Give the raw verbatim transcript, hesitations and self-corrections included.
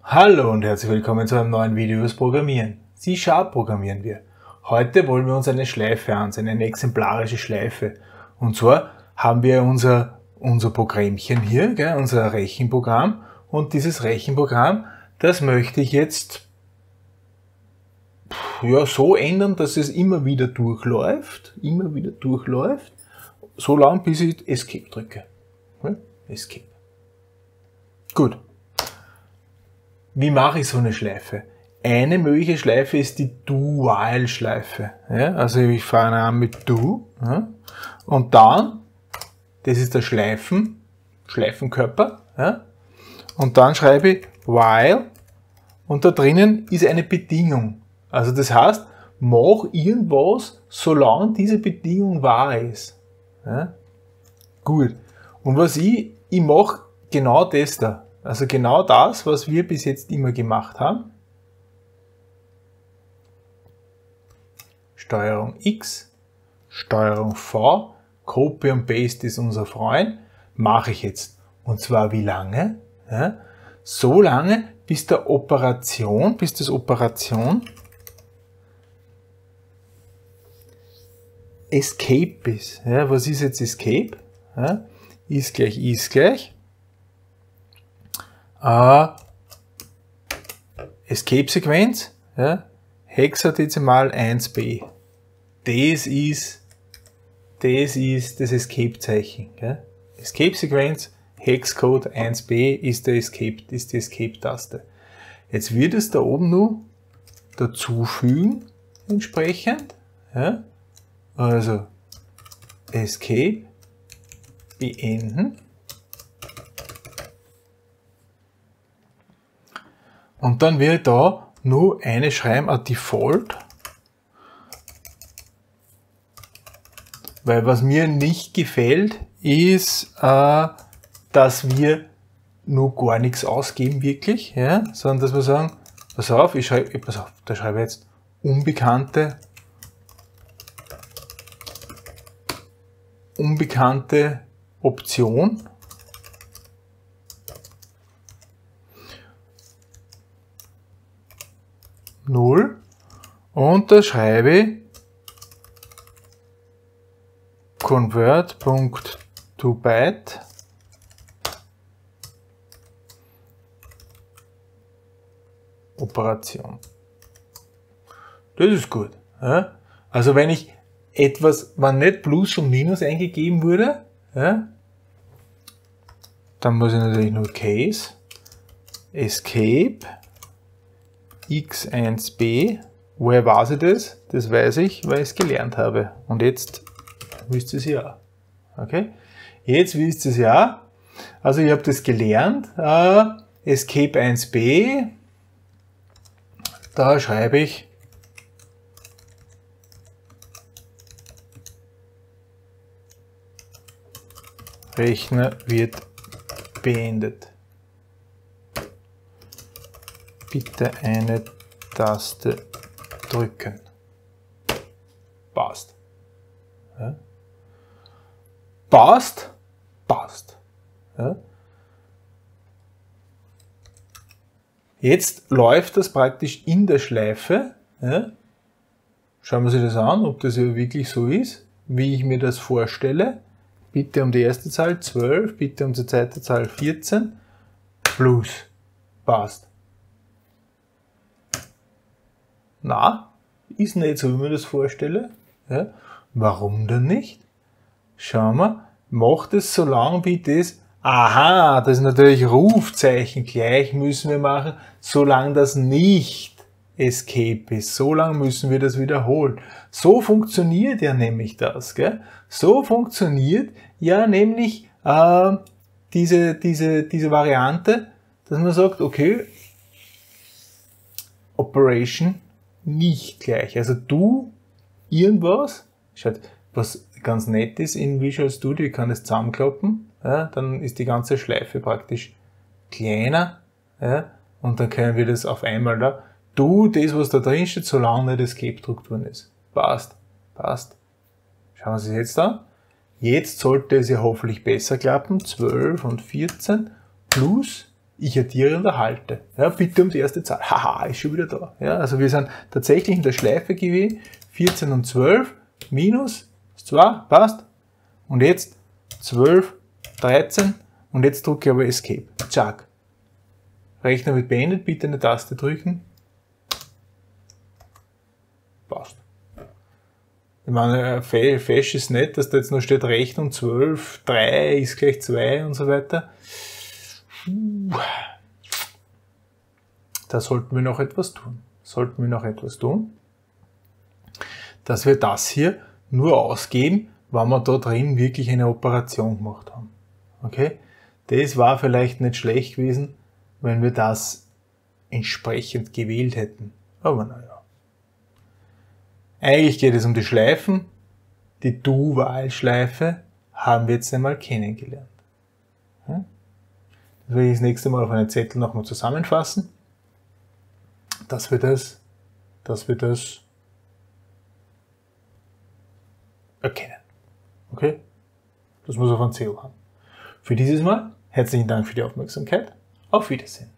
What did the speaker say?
Hallo und herzlich willkommen zu einem neuen Video übers Programmieren. C-Sharp programmieren wir. Heute wollen wir uns eine Schleife ansehen, eine exemplarische Schleife. Und zwar haben wir unser, unser Programmchen hier, gell, unser Rechenprogramm. Und dieses Rechenprogramm, das möchte ich jetzt ja, so ändern, dass es immer wieder durchläuft, immer wieder durchläuft, so lange bis ich Escape drücke. Ja, Escape. Gut. Wie mache ich so eine Schleife? Eine mögliche Schleife ist die Do-While-Schleife. Ja, also ich fange an mit Do. Ja, und dann, das ist der Schleifen, Schleifenkörper. Ja, und dann schreibe ich While und da drinnen ist eine Bedingung. Also das heißt, mach irgendwas, solange diese Bedingung wahr ist. Ja, gut. Und was ich, ich mache genau das da. Also genau das, was wir bis jetzt immer gemacht haben. Steuerung X, Steuerung V, Copy und Paste ist unser Freund, mache ich jetzt. Und zwar wie lange? Ja, so lange, bis der Operation, bis das Operation Escape ist. Ja, was ist jetzt Escape? Ja, ist gleich ist gleich. Uh, Escape-Sequenz, ja, Hexadezimal eins b. Das ist das, ist das Escape-Zeichen. Escape-Sequenz, Hexcode eins b ist, der Escape, ist die Escape-Taste. Jetzt wird es da oben nur dazufügen, entsprechend. Ja, also Escape beenden. Und dann wird da nur eine schreiben, ein Default. Weil was mir nicht gefällt, ist, äh, dass wir nur gar nichts ausgeben, wirklich, ja? Sondern dass wir sagen, pass auf, ich schreibe, pass auf, da schreibe ich jetzt unbekannte, unbekannte Option. null und da schreibe ich convert.toByte Operation. Das ist gut. Ja? Also wenn ich etwas, wenn nicht Plus und Minus eingegeben wurde, ja, dann muss ich natürlich nur Case Escape x eins b, woher weiß ich das? Das weiß ich, weil ich es gelernt habe. Und jetzt wisst ihr es ja. Okay? Jetzt wisst ihr es ja. Also ich habe das gelernt. Uh, Escape eins b, da schreibe ich Rechner wird beendet. Bitte eine Taste drücken. Passt. Ja. Passt? Passt. Ja. Jetzt läuft das praktisch in der Schleife. Ja. Schauen wir uns das an, ob das ja wirklich so ist, wie ich mir das vorstelle. Bitte um die erste Zahl zwölf, bitte um die zweite Zahl vierzehn. Plus. Passt. Na, ist nicht so, wie ich mir das vorstelle. Ja, warum denn nicht? Schauen wir, macht es so lange wie das, aha, das ist natürlich Rufzeichen, gleich müssen wir machen, solange das nicht Escape ist, so lange müssen wir das wiederholen. So funktioniert ja nämlich das, gell? So funktioniert ja nämlich äh, diese, diese, diese Variante, dass man sagt, okay, Operation nicht gleich. Also du irgendwas, schaut, was ganz nett ist in Visual Studio, ich kann es zusammenklappen, ja, dann ist die ganze Schleife praktisch kleiner, ja, und dann können wir das auf einmal da, du, das was da drin steht, solange nicht Escape gedruckt worden ist. Passt, passt. Schauen wir uns das jetzt an. Jetzt sollte es ja hoffentlich besser klappen, zwölf und vierzehn plus Ich addiere und erhalte. Ja, bitte um die erste Zahl. Haha, ist schon wieder da. Ja, also wir sind tatsächlich in der Schleife gewesen. vierzehn und zwölf minus zwei, passt. Und jetzt zwölf, dreizehn und jetzt drücke ich aber Escape. Zack. Rechner wird beendet, bitte eine Taste drücken. Passt. Ich meine, fesch ist nett, dass da jetzt noch steht Rechnung zwölf, drei ist gleich zwei und so weiter. Da sollten wir noch etwas tun. Sollten wir noch etwas tun, dass wir das hier nur ausgeben, wenn wir da drin wirklich eine Operation gemacht haben. Okay? Das war vielleicht nicht schlecht gewesen, wenn wir das entsprechend gewählt hätten. Aber naja. Eigentlich geht es um die Schleifen. Die Do-While-Schleife haben wir jetzt einmal kennengelernt. Ja? Das werde ich das nächste Mal auf einen Zettel nochmal zusammenfassen, dass wir das, dass wir das erkennen. Okay? Das muss auf einen Zettel haben. Für dieses Mal herzlichen Dank für die Aufmerksamkeit. Auf Wiedersehen.